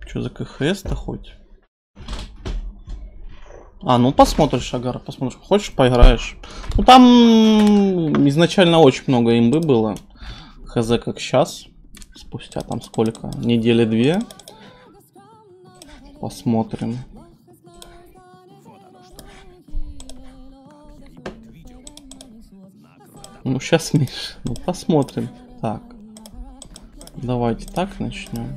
Что за КХС-то хоть? А, ну посмотришь, Агар, посмотришь. Хочешь, поиграешь. Ну там изначально очень много имбы было. Хз, как сейчас. Спустя там сколько? Недели две. Посмотрим. Ну сейчас, Миш, ну посмотрим. Так. Давайте так начнем.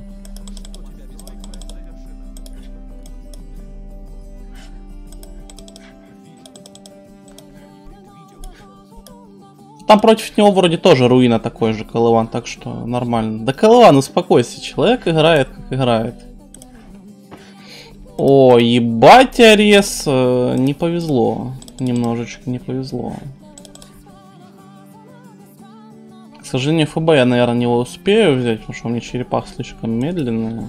Там против него вроде тоже руина такой же, Колыван, так что нормально. Да, Колыван, успокойся, человек играет, как играет. О, ебать, Арес, не повезло. Немножечко не повезло. К сожалению, ФБ я, наверное, не успею взять, потому что у меня черепах слишком медленные.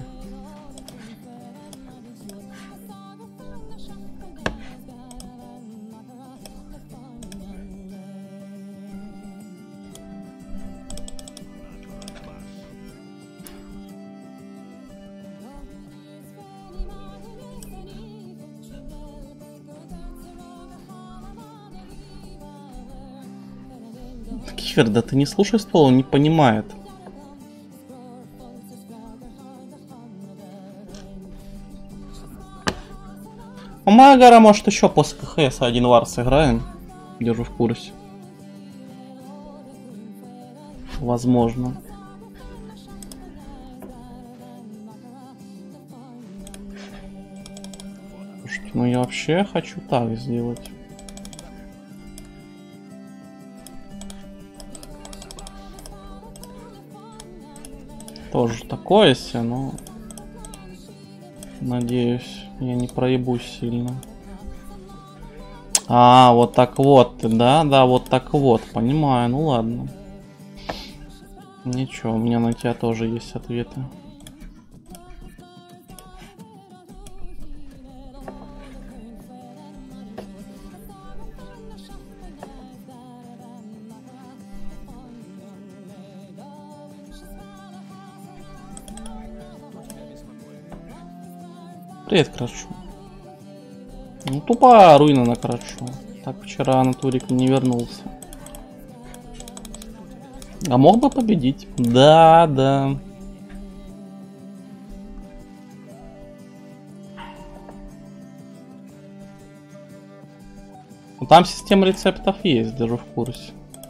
Кифер, да ты не слушай ствол, он не понимает. У Магара, может, еще после КХС один вар сыграем. Держу в курсе. Возможно. Слушайте, ну я вообще хочу так сделать. Тоже такое себе, но... Надеюсь, я не проебусь сильно. А, вот так вот, да, вот так вот, понимаю, ну ладно. Ничего, у меня на тебя тоже есть ответы. Привет, Крашу. Ну, тупая руина на Крашу. Так вчера на турик не вернулся. А мог бы победить. Да, да. Ну, там система рецептов есть, даже в курсе.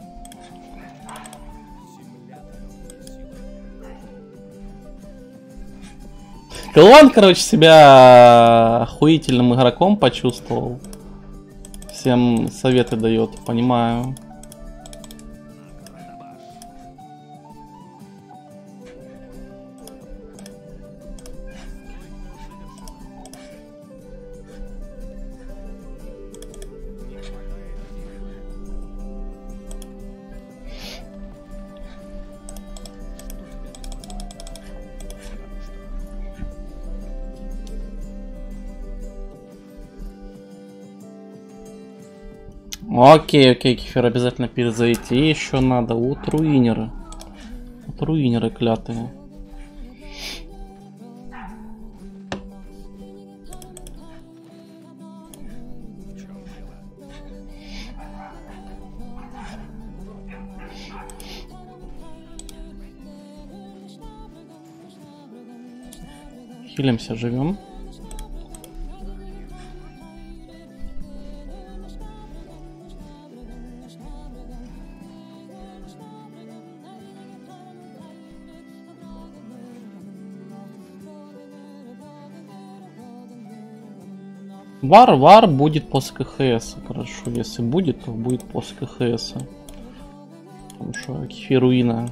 Колыван, короче, себя охуительным игроком почувствовал. Всем советы дает, понимаю. Окей, Кефир, обязательно перезайти. И еще надо утруинеры. Утруинеры клятые. Хилимся, живем. Вар будет после КХС. Хорошо, если будет, то будет после КХС. Потому что Кефируина.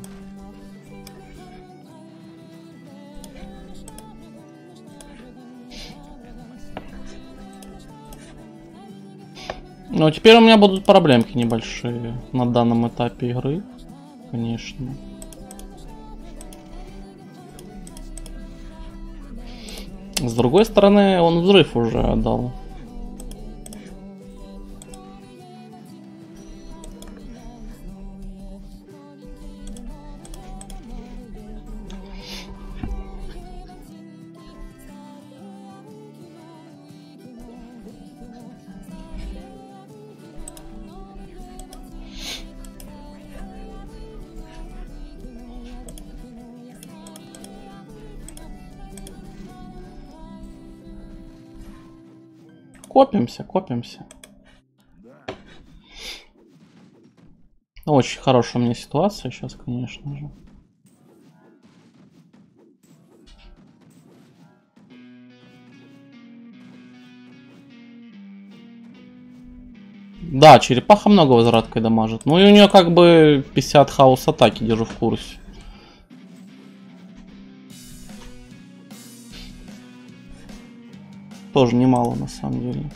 Ну, теперь у меня будут проблемки небольшие на данном этапе игры. Конечно. С другой стороны, он взрыв уже отдал. Копимся, копимся. Очень хорошая у меня ситуация сейчас, конечно же. Да, черепаха много возвраткой дамажит. Ну и у нее как бы 50 хаос атаки, держу в курсе. Тоже немало на самом деле.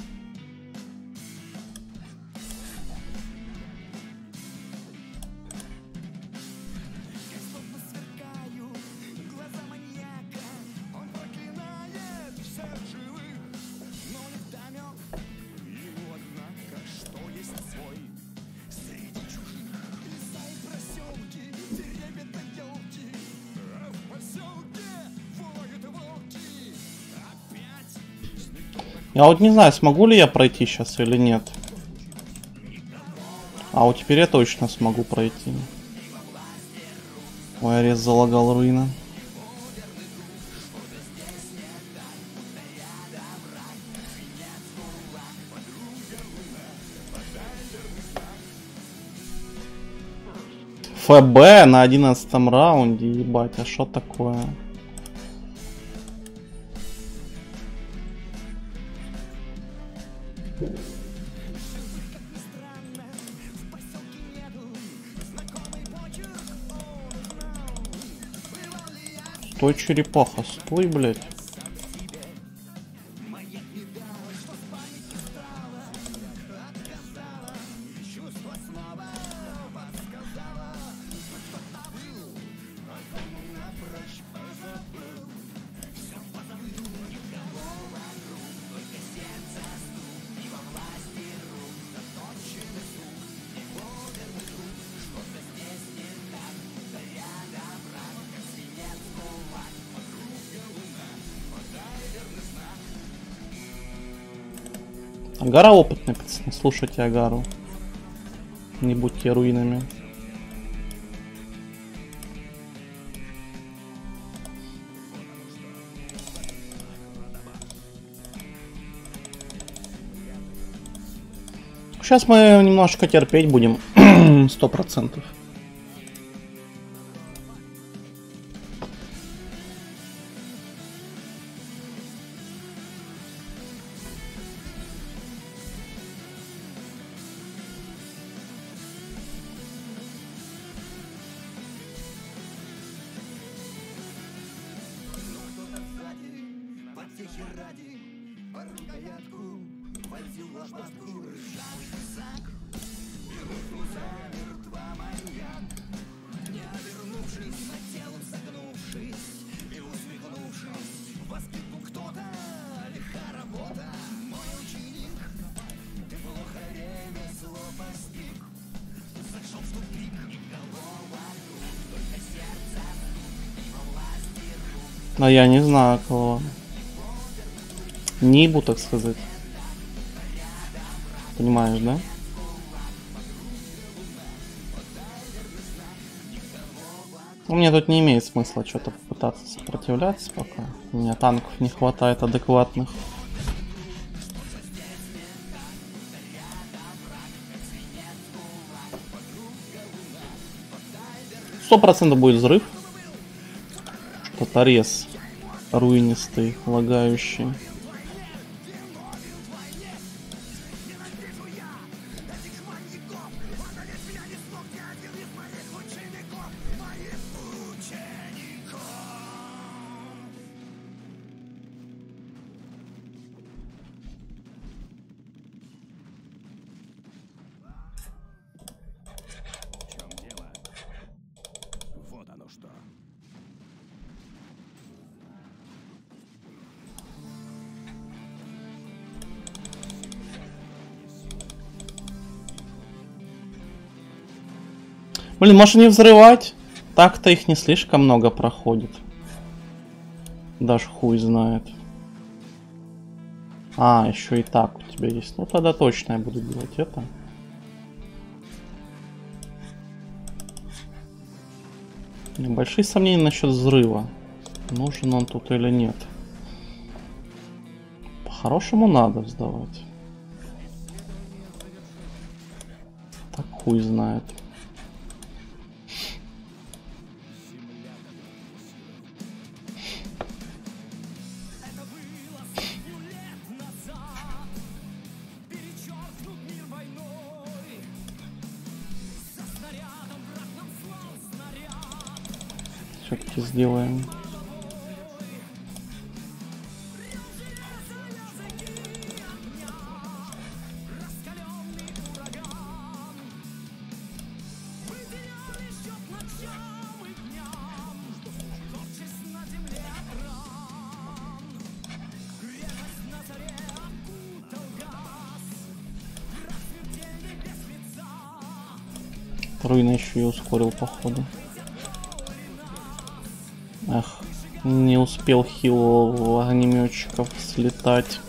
Я вот не знаю, смогу ли я пройти сейчас или нет. А вот теперь я точно смогу пройти. Ой, арес залагал руина. ФБ на 11 раунде, ебать, а что такое? Стой, черепаха, стой, блядь. Агара опытный, пацаны, слушайте Агару. Не будьте руинами. Сейчас мы немножко терпеть будем. 100%. А я не знаю кого. Нибу, так сказать. Понимаешь, да? У меня тут не имеет смысла что-то попытаться сопротивляться пока. У меня танков не хватает адекватных. %100 будет взрыв. Что-то рез руинистый, лагающий. Блин, может не взрывать? Так-то их не слишком много проходит. Даже хуй знает. А, еще и так у тебя есть. Ну тогда точно я буду делать это. Небольшие сомнения насчет взрыва. Нужен он тут или нет. По-хорошему надо сдавать. Так хуй знает. Все-таки сделаем. Руина еще и ускорил, походу. Эх, не успел хил огнеметчиков слетать.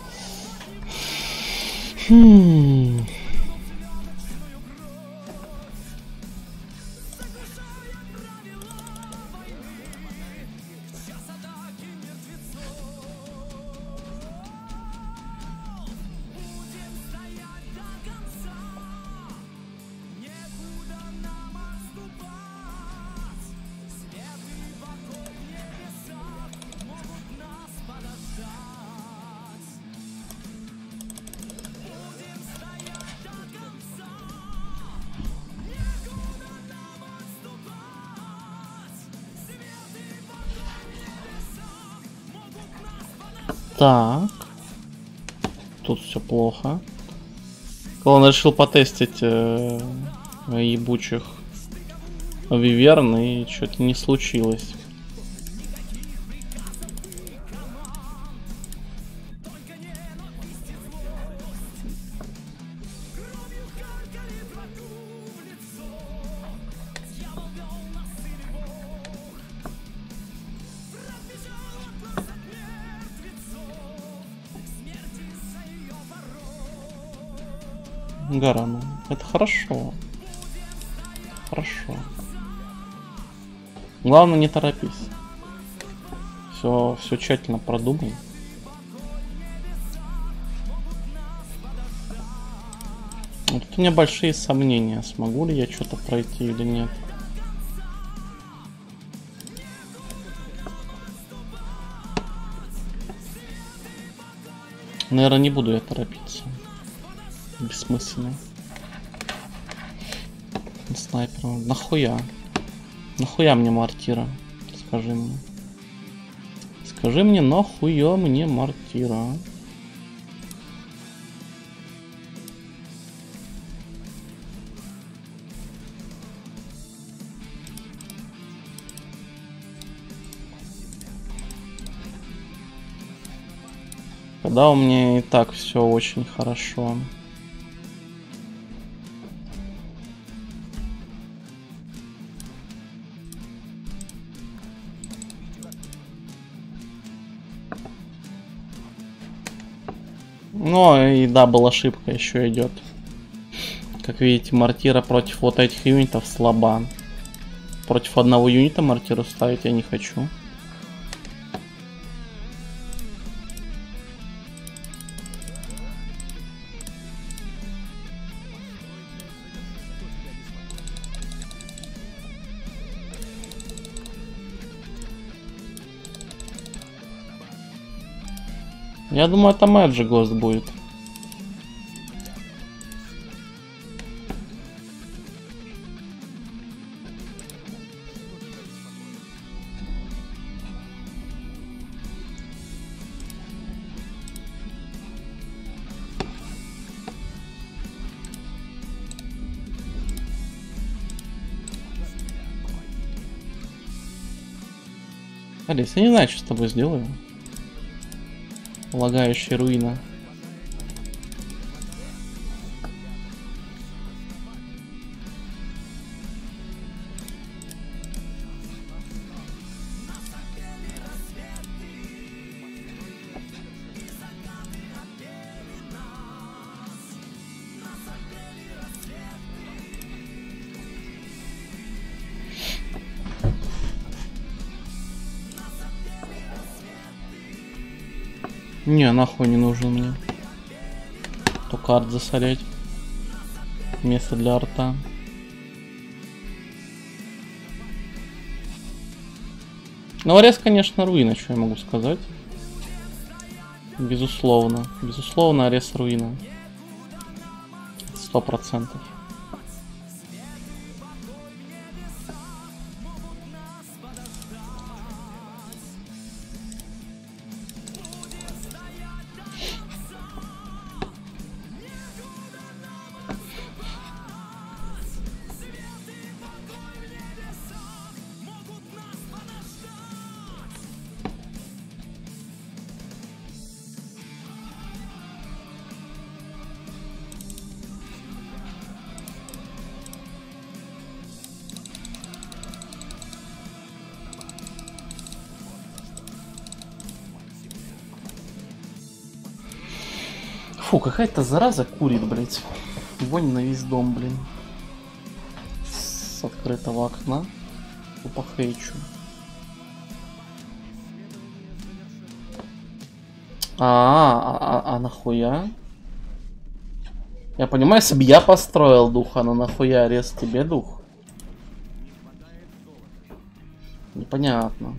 Так. Тут все плохо. Он решил потестить ебучих виверн, и что-то не случилось. Гарану. Это хорошо. Хорошо. Главное, не торопись. Все тщательно продумай. Вот у меня большие сомнения, смогу ли я что-то пройти или нет. Наверное, не буду я торопиться. Бессмысленно. Снайпер. Нахуя? Нахуя мне мортира? Скажи мне. Скажи мне, нахуя мне мортира? Когда у меня и так все очень хорошо. Ну и да, была ошибка, еще идет. Как видите, мортира против вот этих юнитов слаба. Против одного юнита мортиру ставить я не хочу. Я думаю, это Magic Ghost будет. Алис, я не знаю, что с тобой сделаю. Лагающая руина. Не, нахуй не нужен мне. Только арт засорять. Место для арта. Ну, Арес, конечно, руина, что я могу сказать. Безусловно. Безусловно, Арес руина. 100%. Фу, какая-то зараза курит, блять. Вонь на весь дом, блин. С открытого окна. Тупо хейчу. А нахуя? Я понимаю, если бы я построил духа, но нахуя арест тебе дух? Непонятно.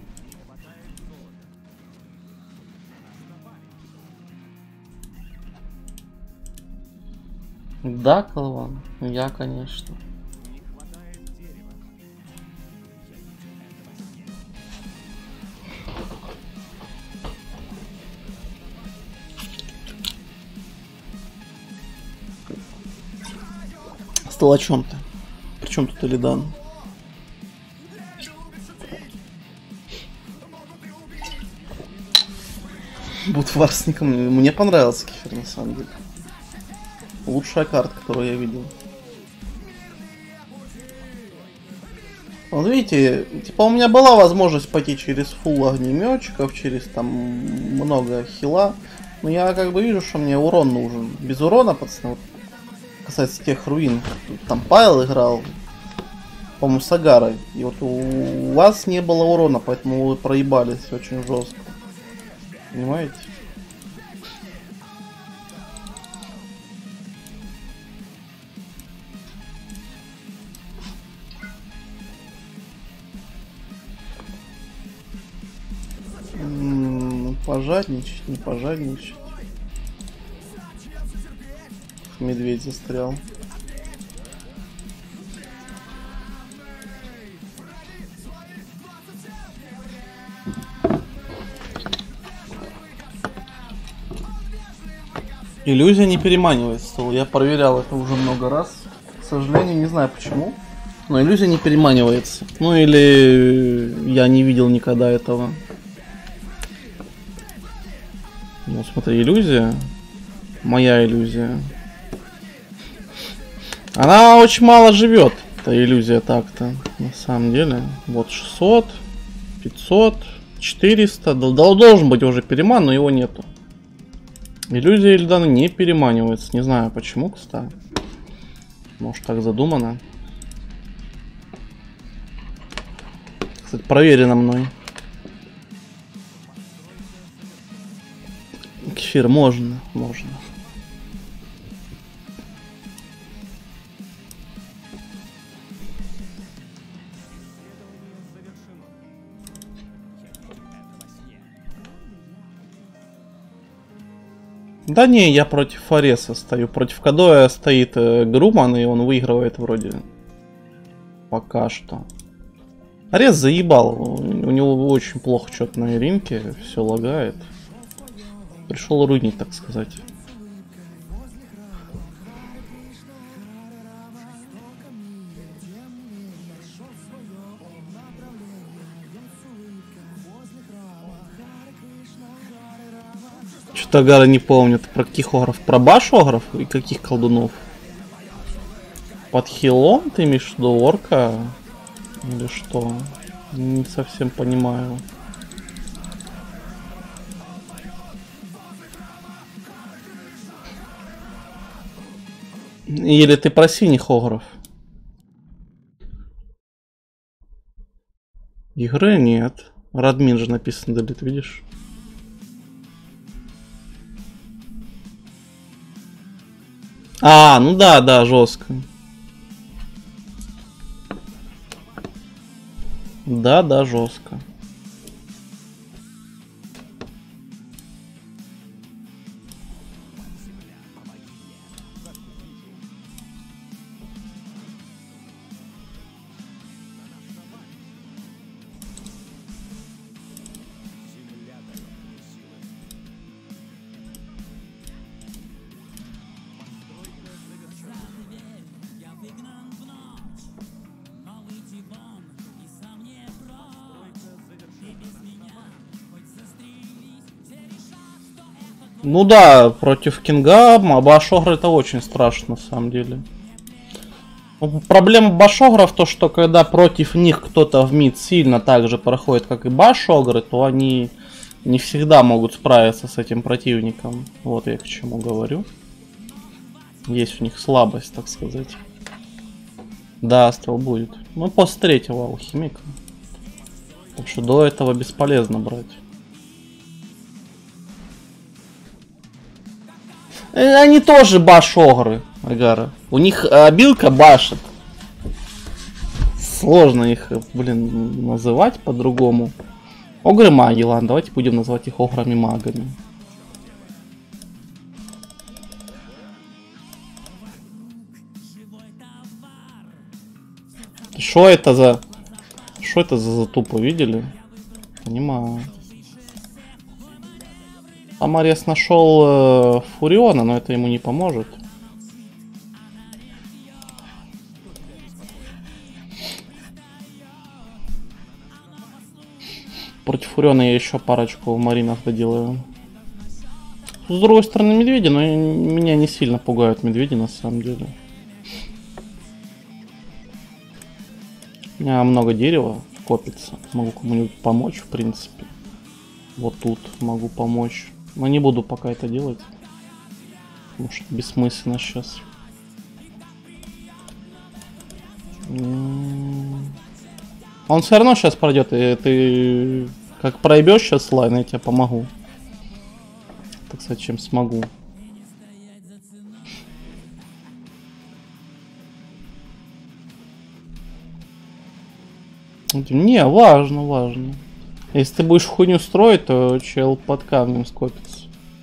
Да, Колван, я, конечно. Стал о чем ты? Причем тут Илидан? Будь варсником. Мне понравился Кефир, на самом деле. Лучшая карта, которую я видел. Вот видите, типа у меня была возможность пойти через фул огнеметчиков, через там много хила. Но я как бы вижу, что мне урон нужен. Без урона, пацаны, вот, касается тех руин. Там Пайл играл, по-моему, с Агарой. И вот у вас не было урона, поэтому вы проебались очень жестко. Понимаете? Пожадничать, не пожадничать. Медведь застрял. Иллюзия не переманивает стол. Я проверял это уже много раз. К сожалению, не знаю почему. Но иллюзия не переманивается. Ну или я не видел никогда этого. Ну смотри, иллюзия. Моя иллюзия. Она очень мало живет. Эта иллюзия так-то. На самом деле. Вот 600, 500, 400. Должен быть уже переман, но его нету. Иллюзия Илидана не переманивается. Не знаю почему, кстати. Может так задумано. Кстати, проверено мной. Кефир можно. Да не, я против Ареса стою. Против Кадоя стоит Груман, и он выигрывает вроде. Пока что. Арес заебал. У него очень плохо что-то на ринке. Все лагает. Пришел руинить, так сказать. Что-то Агара не помнит. Про каких огров? Про баш огров и каких колдунов? Под хилом ты имеешь в виду орка? Или что? Не совсем понимаю. Или ты про синих огров? Игры нет. Радмин же написано, Далит, видишь? А, ну да, да, жестко. Да, да, жестко. Ну да, против Кинга Башогр это очень страшно на самом деле. Проблема Башогров то, что когда против них кто-то в мид сильно так же проходит, как и Башогры, то они не всегда могут справиться с этим противником. Вот я к чему говорю. Есть у них слабость, так сказать. Да, Астрал будет. Ну, после третьего алхимика. Так что до этого бесполезно брать. Они тоже баш-огры, Агара. У них обилка башит. Сложно их, блин, называть по-другому. Огры-маги, ладно, давайте будем называть их ограми-магами. Что это за... Что это за затупа, видели? Понимаю. Амарес нашел Фуриона, но это ему не поможет. Против Фуриона я еще парочку маринов доделаю. С другой стороны медведи, но меня не сильно пугают медведи на самом деле. У меня много дерева копится. Могу кому-нибудь помочь, в принципе. Вот тут могу помочь. Но не буду пока это делать. Потому что бессмысленно сейчас. Он все равно сейчас пройдет, и ты как проебешь сейчас лайн, я тебе помогу. Так сказать, чем смогу. Не, важно, важно. Если ты будешь хуйню строить, то чел под камнем скопится.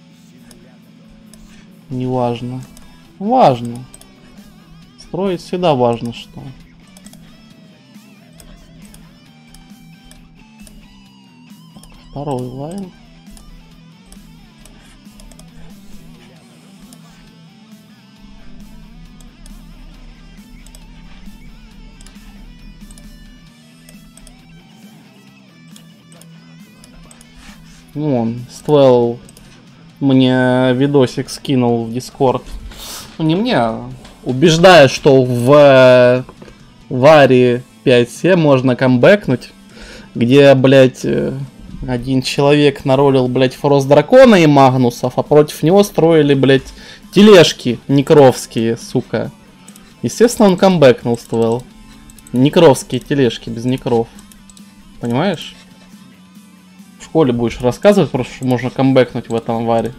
Не важно. Важно. Строить всегда важно, что. Второй лайн. Вон, Ствелл мне видосик скинул в Дискорд. Ну, не мне, убеждая, что в Варе 5.7 можно камбэкнуть, где, блять, один человек наролил, блять, Фрост Дракона и Магнусов, а против него строили, блять, тележки некровские, сука. Естественно, он камбэкнул, Ствелл. Некровские тележки без некров. Понимаешь? В школе будешь рассказывать, просто что можно камбэкнуть в этом варе.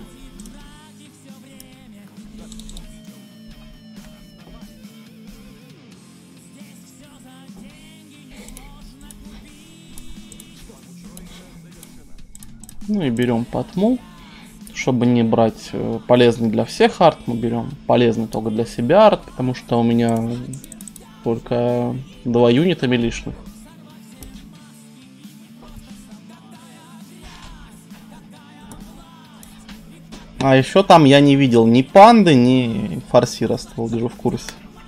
Ну и берем потму. Чтобы не брать полезный для всех арт, мы берем полезный только для себя арт, потому что у меня только 2 юнита лишних. А еще там я не видел ни панды, ни форсирства, держу в курсе.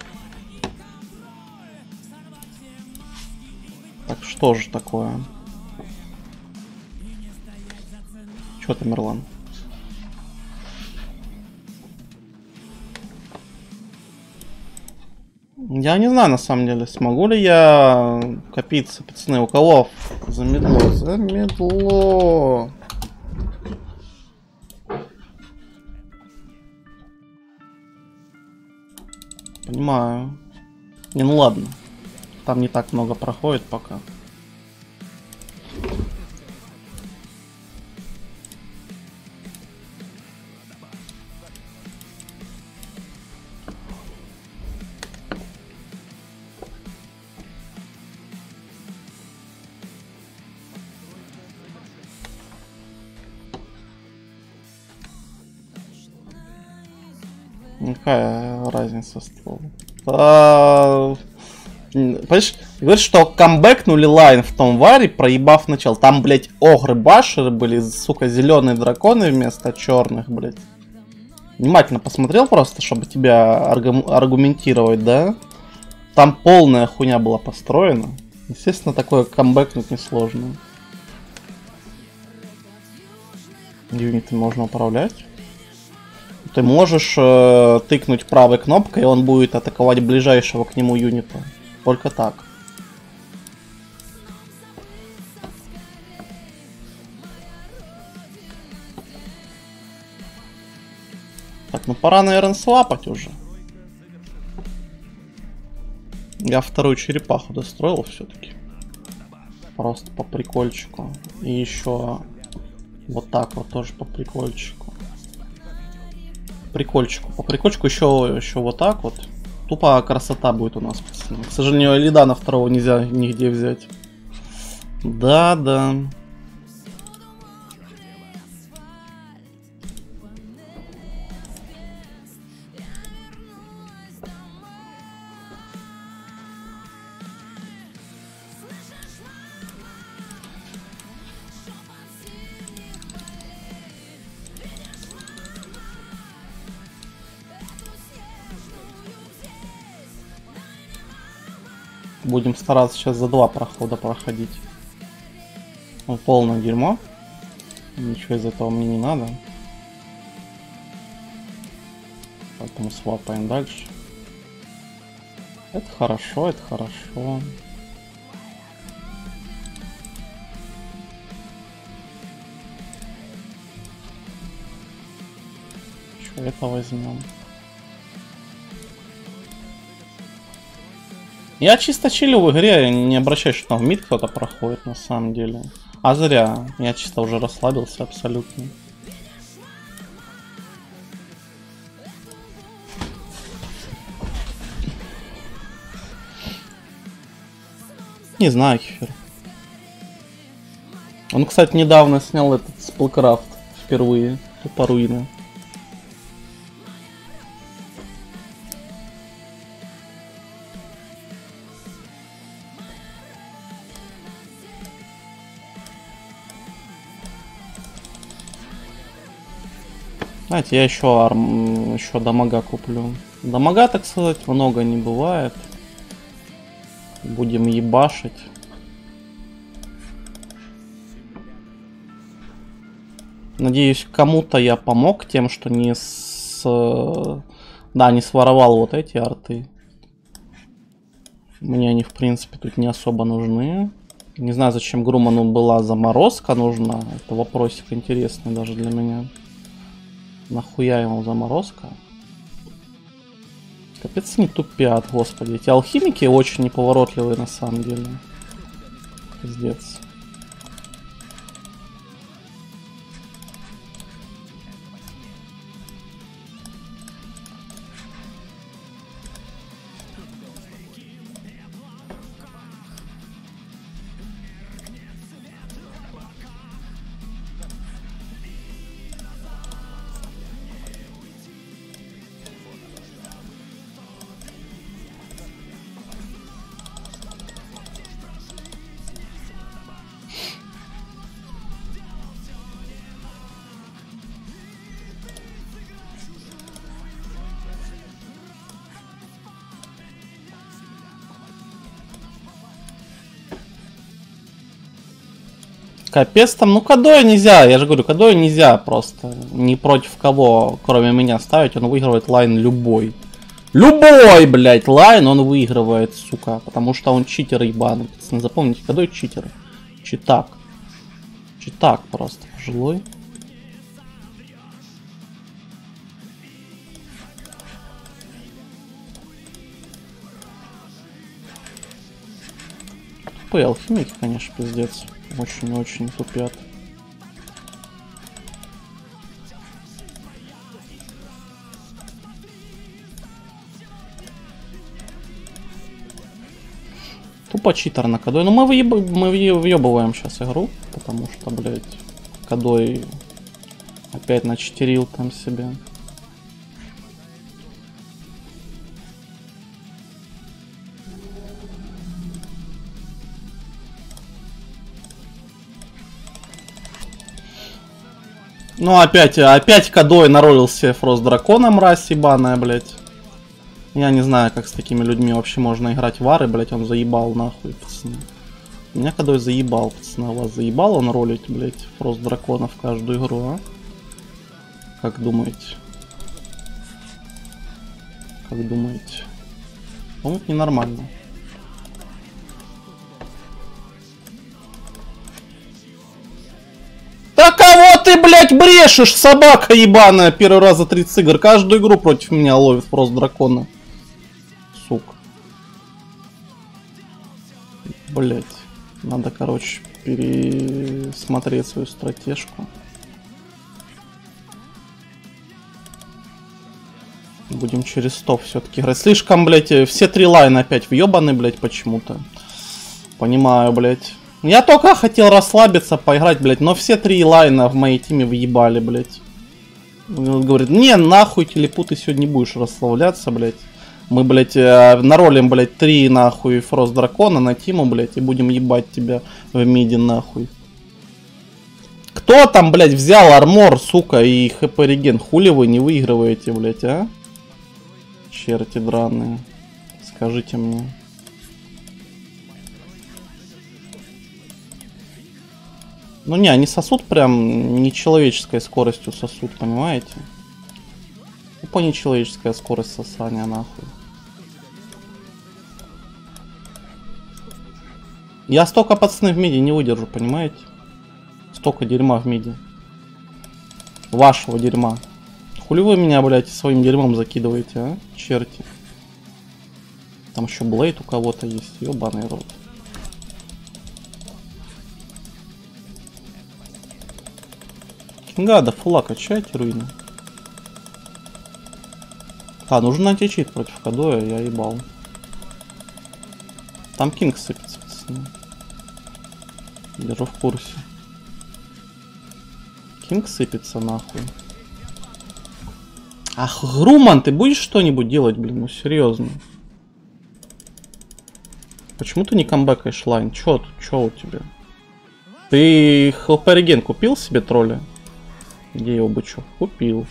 Так что же такое? Че ты, Мерлан? Я не знаю, на самом деле, смогу ли я копиться, пацаны. У кого замедло? Замедло. Понимаю. Не, ну ладно. Там не так много проходит пока. Какая разница ствол? Понимаешь, говоришь, что камбэкнули лайн в том варе, проебав начало. Там, блять, огры башеры были, сука, зеленые драконы вместо черных, блять. Внимательно посмотрел просто, чтобы тебя аргументировать, да? Там полная хуйня была построена. Естественно, такое камбэкнуть несложно. Юнитами можно управлять. Ты можешь тыкнуть правой кнопкой, и он будет атаковать ближайшего к нему юнита. Только так. Так, ну пора, наверное, свапать уже. Я вторую черепаху достроил все-таки. Просто по прикольчику. И еще вот так вот тоже по прикольчику. По прикольчику еще вот так вот. Тупо красота будет у нас, пацаны. К сожалению, Лидана второго нельзя нигде взять. Да. Будем стараться сейчас за 2 прохода проходить. Ну, полное дерьмо. Ничего из этого мне не надо. Поэтому свапаем дальше. Это хорошо, это хорошо. Что это возьмем? Я чисто чилю в игре, не обращаюсь, что там в мид кто-то проходит на самом деле. А зря. Я чисто уже расслабился абсолютно. Не знаю, Кефир. Он, кстати, недавно снял этот Сплкрафт впервые. По руинам. Знаете, я еще дамага куплю. Дамага, так сказать, много не бывает. Будем ебашить. Надеюсь, кому-то я помог тем, что не своровал вот эти арты. Мне они, в принципе, тут не особо нужны. Не знаю, зачем Груману была заморозка нужна. Это вопросик интересный даже для меня. Нахуя ему заморозка? Капец, не тупят, господи. Эти алхимики очень неповоротливые на самом деле. Пиздец. Капец там, ну Кадоя нельзя, я же говорю, Кадоя нельзя просто ни против кого, кроме меня, ставить, он выигрывает лайн любой. Любой, блядь, лайн он выигрывает, сука, потому что он читер ебаный. Запомните, Кадой читер. Читак. Читак просто, пожилой. Тупые алхимики, конечно, пиздец. Очень-очень тупят. Тупо читер на Кадой. Но мы въебываем сейчас игру, потому что, блядь, Кадой опять начитерил там себе. Ну опять Кадой наролился Фрост Дракона, мразь ебаная, блядь. Я не знаю, как с такими людьми вообще можно играть в ары, блядь, он заебал нахуй, пацаны. Меня Кадой заебал, пацаны, вас заебал он ролить, блядь, Фрост Дракона в каждую игру, а? Как думаете? Как думаете? По-моему, это ненормально. Да кого ты, блядь, брешешь, собака ебаная, первый раз за 30 игр. Каждую игру против меня ловит Фрост Дракона. Сука. Блядь. Надо, короче, пересмотреть свою стратежку. Будем через 100 все-таки играть. Слишком, блядь, все 3 лайна опять въебаны, блядь, почему-то. Понимаю, блядь. Я только хотел расслабиться, поиграть, блядь, но все 3 лайна в моей тиме въебали, блядь. Он говорит, не, нахуй, телепу, ты сегодня не будешь расслабляться, блядь. Мы, блядь, наролим, блядь, 3 нахуй Фрост Дракона на тиму, блядь, и будем ебать тебя в миде, нахуй. Кто там, блядь, взял армор, сука, и хп реген? Хули вы не выигрываете, блядь, а? Черти драные. Скажите мне. Ну не, они сосут прям нечеловеческой скоростью сосут, понимаете? Тупо нечеловеческая скорость сосания, нахуй. Я столько, пацаны, в миде не выдержу, понимаете? Столько дерьма в миде. Вашего дерьма. Хули вы меня, блядь, своим дерьмом закидываете, а? Черти. Там еще Блейд у кого-то есть. Ёбаный рот. Кинга, да фула качайте, руины. А, нужен античит против Кадоя, я ебал. Там Кинг сыпется, пацаны. Держу в курсе. Кинг сыпется, нахуй. Ах, Груман, ты будешь что-нибудь делать, блин, ну серьезно. Почему ты не камбэкаешь лайн? Чё у тебя? Ты хлпреген купил себе тролля? Где его бычок? Купил.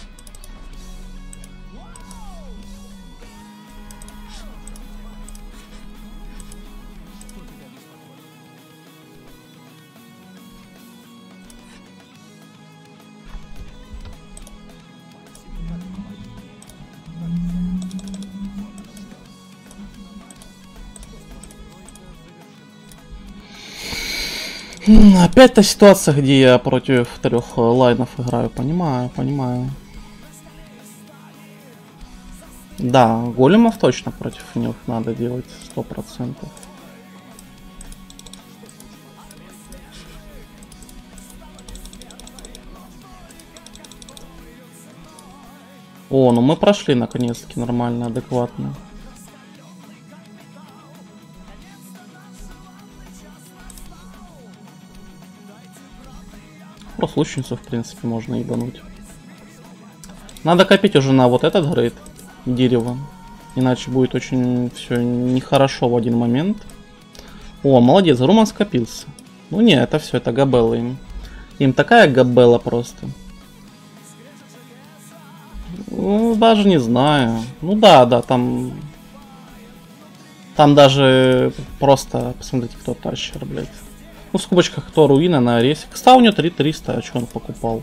Опять та ситуация, где я против 3 лайнов играю. Понимаю. Да, големов точно против них надо делать 100%. О, ну мы прошли наконец-таки нормально, адекватно. Просто лучницу, в принципе, можно ебануть. Надо копить уже на вот этот грейд дерево. Иначе будет очень все нехорошо в один момент. О, молодец, Груман скопился. Ну не, это все, это габелла им. Им такая габелла просто. Ну, даже не знаю. Ну да, там... Там даже просто... Посмотрите, кто тащер, блядь. Ну, в скобочках, кто руина на рейсе. Кстати, у него 3300, а что он покупал?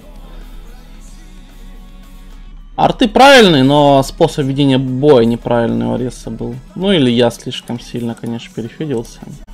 Арты правильный, но способ ведения боя неправильный у Ареса был. Ну или я слишком сильно, конечно, перефидился.